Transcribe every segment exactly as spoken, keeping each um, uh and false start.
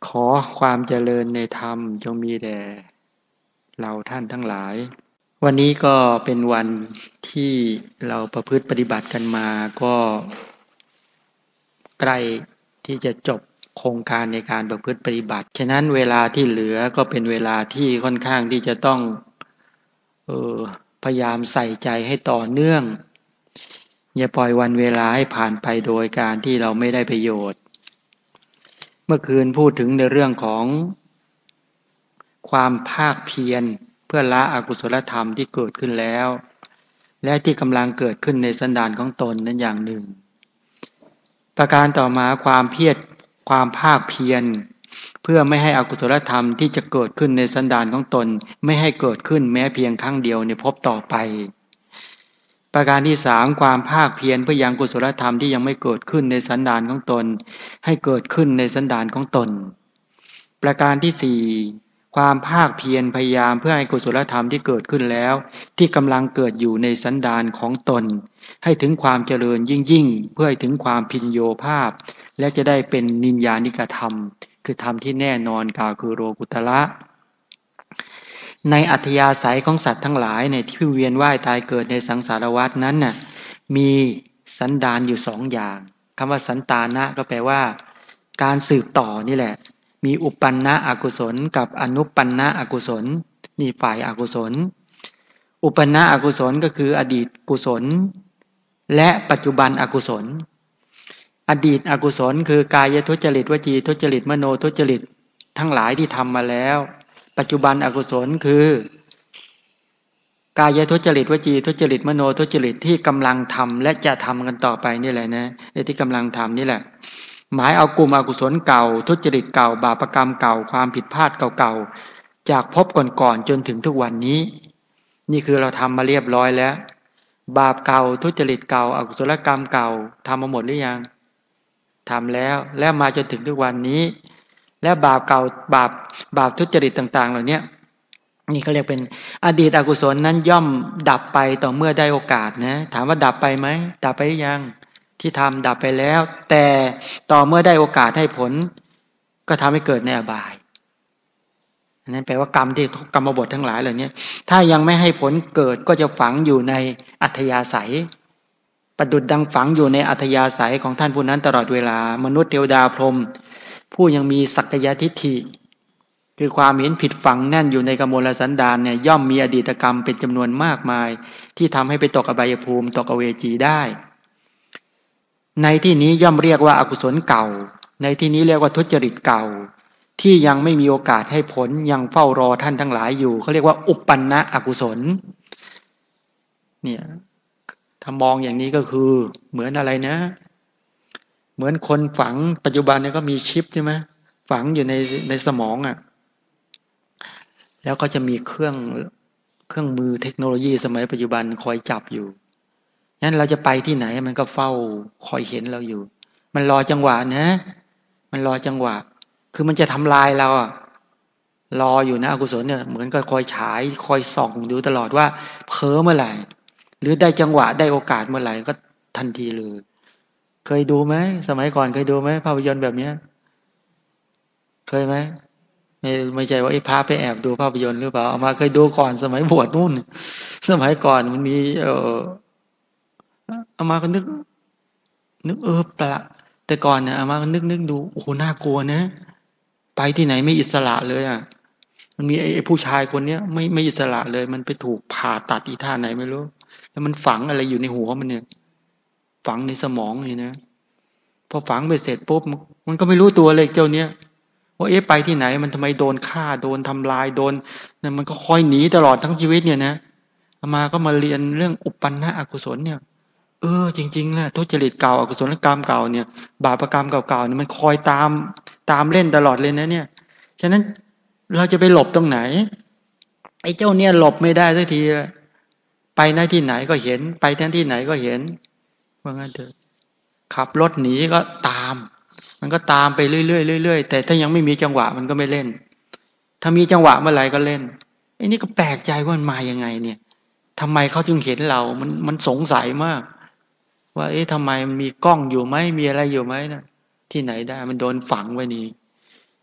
ขอความเจริญในธรรมจงมีแด่เราท่านทั้งหลายวันนี้ก็เป็นวันที่เราประพฤติปฏิบัติกันมาก็ใกล้ที่จะจบโครงการในการประพฤติปฏิบัติฉะนั้นเวลาที่เหลือก็เป็นเวลาที่ค่อนข้างที่จะต้องเออพยายามใส่ใจให้ต่อเนื่องอย่าปล่อยวันเวลาให้ผ่านไปโดยการที่เราไม่ได้ประโยชน์เมื่อคืนพูดถึงในเรื่องของความภาคเพียรเพื่อละอกุศลธรรมที่เกิดขึ้นแล้วและที่กำลังเกิดขึ้นในสันดานของตนนั้นอย่างหนึ่งประการต่อมาความเพียรความภาคเพียรเพื่อไม่ให้อกุศลธรรมที่จะเกิดขึ้นในสันดานของตนไม่ให้เกิดขึ้นแม้เพียงครั้งเดียวในภพต่อไปประการที่สามความภาคเพียรเพื่อยังกุศลธรรมที่ยังไม่เกิดขึ้นในสันดานของตนให้เกิดขึ้นในสันดานของตนประการที่สี่ความภาคเพียรพยายามเพื่อให้กุศลธรรมที่เกิดขึ้นแล้วที่กำลังเกิดอยู่ในสันดานของตนให้ถึงความเจริญยิ่งยิ่งเพื่อให้ถึงความพิญโยภาพและจะได้เป็นนิญญานิกธรรมคือธรรมที่แน่นอนกล่าวคือโลกุตระในอัธยาศัยของสัตว์ทั้งหลายในที่เวียนว่ายตายเกิดในสังสารวัฏนั้นน่ะมีสันดานอยู่สองอย่างคำว่าสันตานะก็แปลว่าการสืบต่อนี่แหละมีอุปันนะอกุศลกับอนุปันนะอกุศลนี่ฝ่ายอกุศลอุปันนะอกุศลก็คืออดีตกุศลและปัจจุบันอกุศลอดีตอกุศลคือกายทุจริตวจีทุจริตมโนทุจริตทั้งหลายที่ทำมาแล้วปัจจุบันอกุศลคือกายทุจริตวจีทุจริตมโนทุจริตที่กำลังทำและจะทำกันต่อไปนี่แหละนะไอ้ที่กำลังทำนี่แหละหมายเอากลุ่มอกุศลเก่าทุจริตเก่าบาปกรรมเก่าความผิดพลาดเก่าๆจากพบก่อนๆจนถึงทุกวันนี้นี่คือเราทำมาเรียบร้อยแล้วบาปเก่าทุจริตเก่าอกุศลกรรมเก่าทำมาหมดหรือยังทำแล้วแล้วมาจนถึงทุกวันนี้และบาปเก่าบาปบาปทุจริตต่างๆเหล่านี้นี่เขาเรียกเป็นอดีตอกุศลนั้นย่อมดับไปต่อเมื่อได้โอกาสนะถามว่าดับไปไหมดับไปหรือยังที่ทำดับไปแล้วแต่ต่อเมื่อได้โอกาสให้ผลก็ทำให้เกิดในอบายนั่นแปลว่ากรรมที่กรรมบททั้งหลายเหล่านี้ถ้ายังไม่ให้ผลเกิดก็จะฝังอยู่ในอัธยาศัยประดุจดังฝังอยู่ในอัธยาศัยของท่านผู้นั้นตลอดเวลามนุษย์เทวดาพรหมผู้ยังมีสักกายทิฏฐิคือความเห็นผิดฝังแน่นอยู่ในกมลสันดานเนี่ยย่อมมีอดีตกรรมเป็นจำนวนมากมายที่ทำให้ไปตกอบายภูมิตกอเวจีได้ในที่นี้ย่อมเรียกว่าอกุศลเก่าในที่นี้เรียกว่าทุจริตเก่าที่ยังไม่มีโอกาสให้ผลยังเฝ้ารอท่านทั้งหลายอยู่เขาเรียกว่าอุปปันนะอกุศลเนี่ยถ้ามองอย่างนี้ก็คือเหมือนอะไรนะเหมือนคนฝังปัจจุบันเนี่ยก็มีชิปใช่ไหมฝังอยู่ในในสมองอ่ะแล้วก็จะมีเครื่องเครื่องมือเทคโนโลยีสมัยปัจจุบันคอยจับอยู่งั้นเราจะไปที่ไหนมันก็เฝ้าคอยเห็นเราอยู่มันรอจังหวะนะมันรอจังหวะคือมันจะทำลายเราอ่ะรออยู่นะอกุศลเนี่ยเหมือนกับคอยฉายคอยส่องดูตลอดว่าเพ้อเมื่อไหร่หรือได้จังหวะได้โอกาสเมื่อไหร่ก็ทันทีเลยเคยดูไหมสมัยก่อนเคยดูไหมภาพยนตร์แบบเนี้ยเคยไหมไม่ไม่ใช่ว่าไอ้พระไปแอบดูภาพยนตร์หรือเปล่าเอามาเคยดูก่อนสมัยบวชนู่นสมัยก่อนมันมีเออเอามาก็นึกนึกเออปละแต่ก่อนเนี่ยเอามาก็นึกนึกดูโอ้โหน่ากลัวนะไปที่ไหนไม่อิสระเลยอ่ะมันมีไอ้ผู้ชายคนเนี้ยไม่ไม่อิสระเลยมันไปถูกผ่าตัดอีท่าไหนไม่รู้แล้วมันฝังอะไรอยู่ในหัวมันเนี่ยฝังในสมองนี่นะพอฝังไปเสร็จปุ๊บมันก็ไม่รู้ตัวเลยเจ้าเนี้ยว่าเอ๊ะไปที่ไหนมันทำไมโดนฆ่าโดนทำลายโดนเนี่ยมันก็คอยหนีตลอดทั้งชีวิตเนี่ยนะอามาก็มาเรียนเรื่องอุปปันนะอกุศลเนี่ยเออจริงๆนะทุจริตเก่าอกุศลกรรมเก่าเนี่ยบาปกรรมเก่าๆเนี่ยมันคอยตามตามเล่นตลอดเลยนะเนี่ยฉะนั้นเราจะไปหลบตรงไหนไอ้เจ้าเนี่ยหลบไม่ได้สักทีไปหน้าที่ไหนก็เห็นไปที่ไหนก็เห็นว่างั้นเถอะขับรถหนีก็ตามมันก็ตามไปเรื่อยๆเรื่อยๆแต่ถ้ายังไม่มีจังหวะมันก็ไม่เล่นถ้ามีจังหวะเมื่อไหร่ก็เล่นไอ้นี่ก็แปลกใจว่ามันมายังไงเนี่ยทำไมเขาจึงเห็นเรามันมันสงสัยมากว่าเอ๊ะทำไมมันมีกล้องอยู่ไหมมีอะไรอยู่ไหมนะที่ไหนได้มันโดนฝังไว้นี่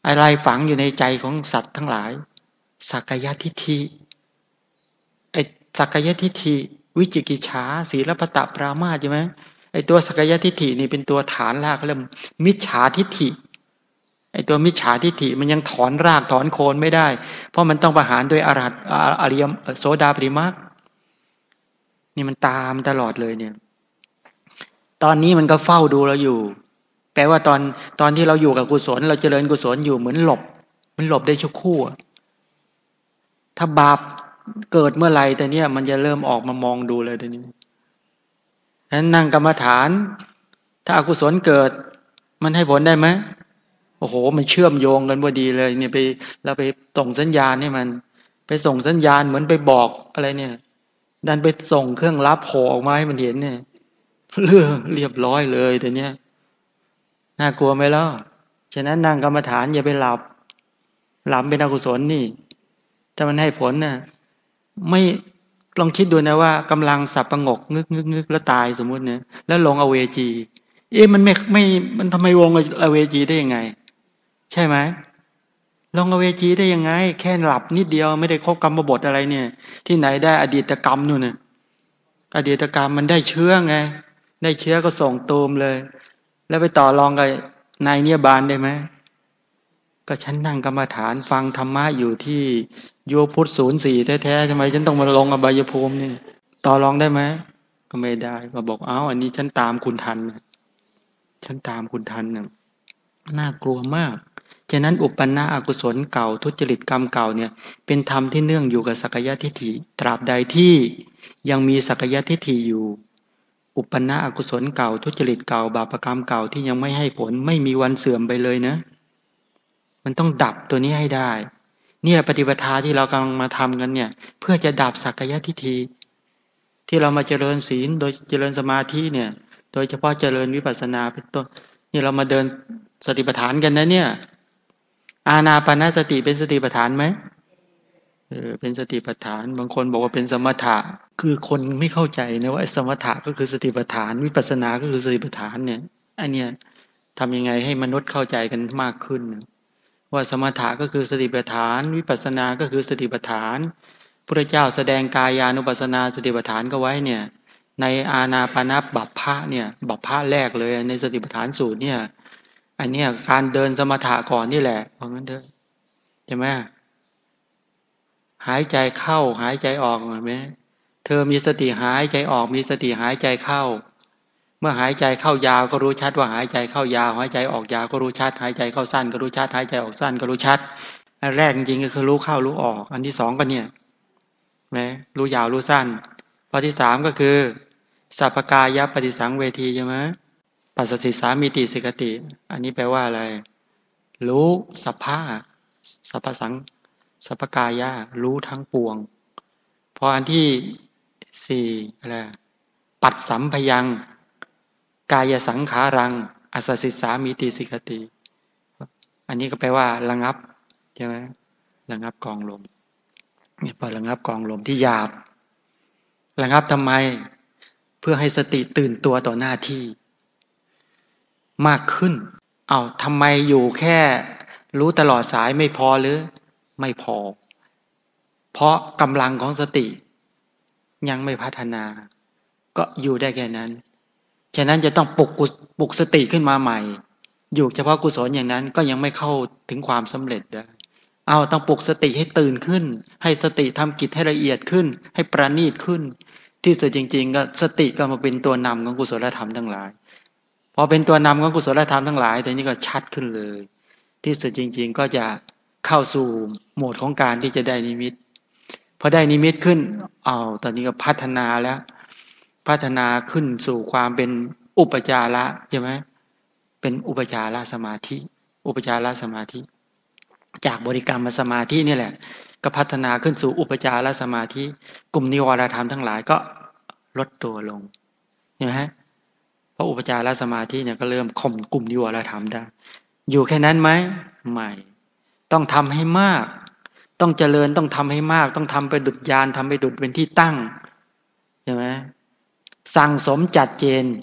อะไรฝังอยู่ในใจของสัตว์ทั้งหลายสักกายทิฏฐิไอ้สักกายทิฏฐิวิจิกิจฉาศีลปตะปรามาสใช่ไหมไอ้ตัวสักกายทิฏฐินี่เป็นตัวฐานรากเริ่มมิจฉาทิฏฐิไอ้ตัวมิจฉาทิฏฐิมันยังถอนรากถอนโคนไม่ได้เพราะมันต้องประหารด้วยอรหัตอริยโสดาปฏิมรรคนี่มันตามตลอดเลยเนี่ยตอนนี้มันก็เฝ้าดูเราอยู่แปลว่าตอนตอนที่เราอยู่กับกุศลเราเจริญกุศลอยู่เหมือนหลบมันหลบได้ชั่วครู่ถ้าบาปเกิดเมื่อไหร่แต่เนี้ยมันจะเริ่มออกมามองดูเลยแต่นี้ฉะนั้นนั่งกรรมฐานถ้าอกุศลเกิดมันให้ผลได้ไหมโอ้โหมันเชื่อมโยงกันพอดีเลยเนี่ยไปเราไปส่งสัญญาณให้มันไปส่งสัญญาณเหมือนไปบอกอะไรเนี่ยดันไปส่งเครื่องรับโผล่ออกมาให้มันเห็นเนี่ยเรื่องเรียบร้อยเลยแต่เนี้ยน่ากลัวไหมล่ะฉะนั้นนั่งกรรมฐานอย่าไปหลับหลับเป็นอกุศลนี่ถ้ามันให้ผลน่ะไม่ลองคิดดูนะว่ากำลังสับประงกงึกงึกงึกแล้วตายสมมุติเนี่ยแล้วลงอเวจีเอ๊ะมันไม่ไม่มันทำไมวงอเวจีได้ยังไงใช่ไหมลงอเวจีได้ยังไงแค่หลับนิดเดียวไม่ได้ครบกรรมบทอะไรเนี่ยที่ไหนได้อดีตกรรมนู่นน่ะอดีตกรรมมันได้เชื้อไงได้เชื้อก็ส่งตูมเลยแล้วไปต่อรองกับนายเนี่ยบานได้ไหมก็ฉันนั่งกรรมฐานฟังธรรมะอยู่ที่โยพุทธศูนย์สี่แท้ๆทำไมฉันต้องมาลงอบายภูมินี่ต่อรองได้ไหมก็ไม่ได้ก็บอกเอ้าอันนี้ฉันตามคุณทันฉันตามคุณทันน่ะน่ากลัวมากฉะนั้นอุปนาอกุศลเก่าทุจริตกรรมเก่าเนี่ยเป็นธรรมที่เนื่องอยู่กับสักยทิฏฐิตราบใดที่ยังมีสักยทิฏฐิอยู่อุปนาอกุศลเก่าทุจริตเก่าบาปกรรมเก่าที่ยังไม่ให้ผลไม่มีวันเสื่อมไปเลยนะมันต้องดับตัวนี้ให้ได้เนี่ยปฏิปทาที่เรากำลังมาทำกันเนี่ยเพื่อจะดับสักยทิฏฐิที่เรามาเจริญศีลโดยเจริญสมาธิเนี่ยโดยเฉพาะเจริญวิปัสสนาเป็นต้นนี่เรามาเดินสติปัฏฐานกันนะเนี่ยอานาปานสติเป็นสติปัฏฐานไหมเออเป็นสติปัฏฐานบางคนบอกว่าเป็นสมถะคือคนไม่เข้าใจนะว่าสมถะก็คือสติปัฏฐานวิปัสสนาก็คือสติปัฏฐานเนี่ยอันเนี้ยทำยังไงให้มนุษย์เข้าใจกันมากขึ้นว่าสมถะก็คือสติปัฏฐานวิปัสสนาก็คือสติปัฏฐานพระเจ้าแสดงกายานุปัสสนาสติปัฏฐานก็ไว้เนี่ยในอานาปานบัพพะเนี่ยบัพพะแรกเลยในสติปัฏฐานสูตรเนี่ยอันเนี้ยการเดินสมถะก่อนนี่แหละเพราะงั้นเถอะใช่ไหมหายใจเข้าหายใจออกเห็นไหมเธอมีสติหายใจออกมีสติหายใจเข้าเมื่อหายใจเข้ายาวก็รู้ชัดว่าหายใจเข้ายาวหายใจออกยาวก็รู้ชัดหายใจเข้าสั้นก็รู้ชัดหายใจออกสั้นก็รู้ชัดอันแรกจริงๆก็คือรู้เข้ารู้ออกอันที่สองก็เนี่ยไหมรู้ยาวรู้สั้นข้อที่สามก็คือสัพพกายปฏิสังเวทีใช่ไหมปัสสติสามีติสิกติอันนี้แปลว่าอะไรรู้สัพพะสัพพสังสัพพกายะรู้ทั้งปวงพออันที่สี่อะไรปัดสัมพยังกายสังขารังอัสสิสามีติสิกติอันนี้ก็แปลว่าระงับใช่ไหมระงับกองลมเนี่ยพอระงับกองลมที่หยาบระงับทำไมเพื่อให้สติตื่นตัวต่อหน้าที่มากขึ้นเอาทำไมอยู่แค่รู้ตลอดสายไม่พอหรือไม่พอเพราะกำลังของสติยังไม่พัฒนาก็อยู่ได้แค่นั้นฉะนั้นจะต้องปลุกปลุกสติขึ้นมาใหม่อยู่เฉพาะกุศลอย่างนั้นก็ยังไม่เข้าถึงความสำเร็จได้เอาต้องปลุกสติให้ตื่นขึ้นให้สติทำกิจให้ละเอียดขึ้นให้ประณีตขึ้นที่สุดจริงๆก็สติก็มาเป็นตัวนำของกุศลธรรมทั้งหลายพอเป็นตัวนำของกุศลธรรมทั้งหลายแต่นี้ก็ชัดขึ้นเลยที่สุดจริงๆก็จะเข้าสู่โหมดของการที่จะได้นิมิตพอได้นิมิตขึ้นเอาตอนนี้ก็พัฒนาแล้วพัฒนาขึ้นสู่ความเป็นอุปจาระใช่ไหมเป็นอุปจารสมาธิอุปจารสมาธิจากบริกรรมสมาธินี่แหละก็พัฒนาขึ้นสู่อุปจารสมาธิกลุ่มนิวรธรรมทั้งหลายก็ลดตัวลงเห็นไหมเพราะอุปจารสมาธิเนี่ยก็เริ่มข่มกลุ่มนิวรธรรมได้อยู่แค่นั้นไหมไม่ต้องทำให้มากต้องเจริญต้องทำให้มากต้องทำไปดุจยานทำไปดุจเป็นที่ตั้งใช่ไหมสั่งสมจัดเจน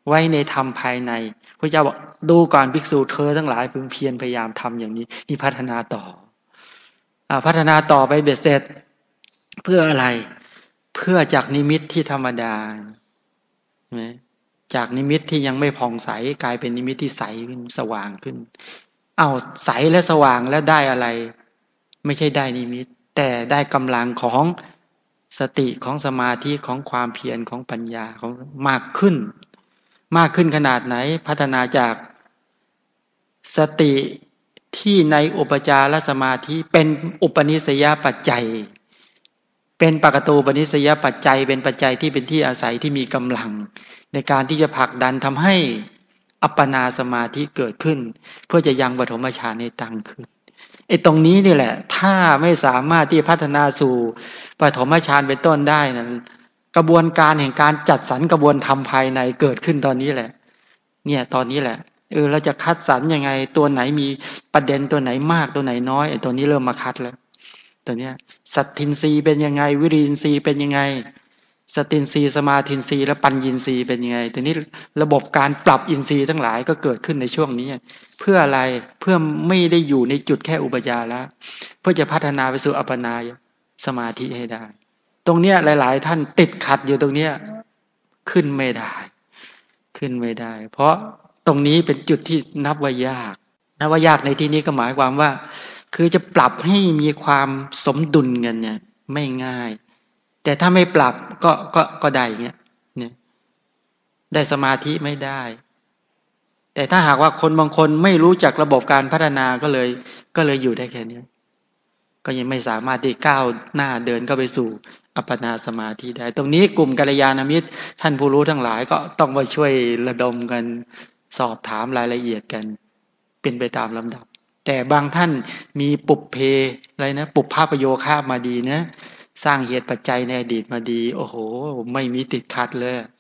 ไว้ในธรรมภายในพระเจ้าบอกดูก่อนภิกษุเธอทั้งหลายพึงเพียรพยายามทำอย่างนี้นี่พัฒนาต่ออ่าพัฒนาต่อไปเบ็ดเสร็จเพื่ออะไรเพื่อจากนิมิตที่ธรรมดาจากนิมิตที่ยังไม่ผ่องใสกลายเป็นนิมิตที่ใสขึ้นสว่างขึ้นเอาใสและสว่างแล้วได้อะไรไม่ใช่ได้นิมิตแต่ได้กำลังของสติของสมาธิของความเพียรของปัญญาของมากขึ้นมากขึ้นขนาดไหนพัฒนาจากสติที่ในอุปจารสมาธิเป็นอุปนิสัยปัจจัยเป็นปกตูปนิสัยปัจจัยเป็นปัจจัยที่เป็นที่อาศัยที่มีกำลังในการที่จะผลักดันทำให้อัปปนาสมาธิเกิดขึ้นเพื่อจะยังปฐมฌานให้ตั้งขึ้นไอ้ตรงนี้นี่แหละถ้าไม่สามารถที่พัฒนาสู่ปฐมฌานเป็นต้นได้นะกระบวนการแห่งการจัดสรรกระบวนธรรมภายในเกิดขึ้นตอนนี้แหละเนี่ยตอนนี้แหละเออเราจะคัดสรรยังไงตัวไหนมีประเด็นตัวไหนมากตัวไหนน้อยไอ้ตัวนี้เริ่มมาคัดแล้วตัวเนี้ยสัตทินรีเป็นยังไงวิริยินทรีย์เป็นยังไงสตินทรีย์สมาธินทรีย์และปัญญินทรีย์เป็นยังไงตัวนี้ระบบการปรับอินทรีย์ทั้งหลายก็เกิดขึ้นในช่วงนี้เพื่ออะไรเพื่อไม่ได้อยู่ในจุดแค่อุปจาระเพื่อจะพัฒนาไปสู่อัปปนาสมาธิให้ได้ตรงเนี้ยหลายๆท่านติดขัดอยู่ตรงเนี้ยขึ้นไม่ได้ขึ้นไม่ได้เพราะตรงนี้เป็นจุดที่นับว่ายากนับว่ายากในที่นี้ก็หมายความว่าคือจะปรับให้มีความสมดุลกันเนี่ยไม่ง่ายแต่ถ้าไม่ปรับก็ก็ก็ได้เงี้ยเนี่ยได้สมาธิไม่ได้แต่ถ้าหากว่าคนบางคนไม่รู้จักระบบการพัฒนาก็เลยก็เลยอยู่ได้แค่นี้ก็ยังไม่สามารถที่ก้าวหน้าเดินเข้าไปสู่อัปปนาสมาธิได้ตรงนี้กลุ่มกัลยาณมิตรท่านผู้รู้ทั้งหลายก็ต้องมาช่วยระดมกันสอบถามรายละเอียดกันเป็นไปตามลำดับแต่บางท่านมีปุพเพอะไรนะปุพพประโยคะมาดีนะสร้างเหตุปัจจัยในอดีตมาดีโอ้โหไม่มีติดขัดเลย